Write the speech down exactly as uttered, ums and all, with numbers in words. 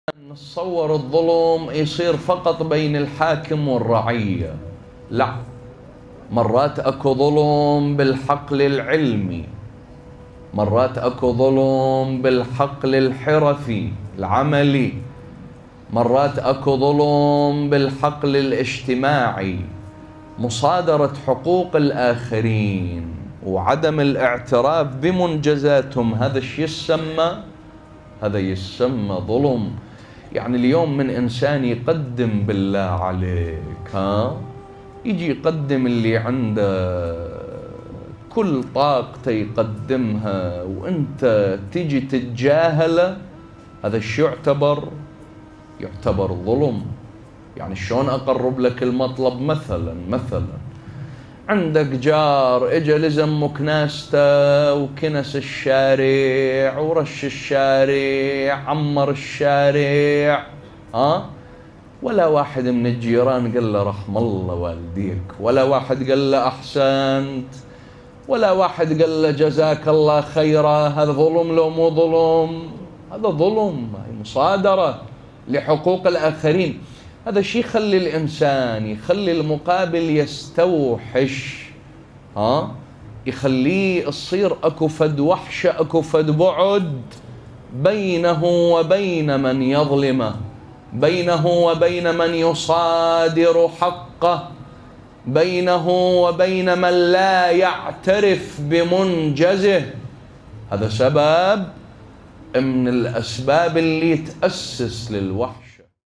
نتصور الظلم يصير فقط بين الحاكم والرعية، لا، مرات اكو ظلم بالحقل العلمي، مرات اكو ظلم بالحقل الحرفي العملي، مرات اكو ظلم بالحقل الاجتماعي، مصادرة حقوق الآخرين وعدم الاعتراف بمنجزاتهم. هذا الشيء يسمى هذا يسمى ظلم. يعني اليوم من إنسان يقدم بالله عليك، ها يجي يقدم اللي عنده كل طاقته يقدمها وانت تجي تتجاهله، هذا الشيء يعتبر يعتبر ظلم. يعني شلون اقرب لك المطلب؟ مثلا مثلا عندك جار اجى لزم مكناسته وكنس الشارع ورش الشارع عمر الشارع، ها ولا واحد من الجيران قال له رحم الله والديك، ولا واحد قال له احسنت، ولا واحد قال له جزاك الله خيرا. هذا ظلم لو مو ظلم؟ هذا ظلم، مصادرة لحقوق الآخرين. هذا الشيء يخلي الإنسان يخلي المقابل يستوحش، ها يخليه يصير أكو فد وحشة، أكو فد بعد بينه وبين من يظلمه، بينه وبين من يصادر حقه، بينه وبين من لا يعترف بمنجزه. هذا سبب من الأسباب اللي تأسس للوحش.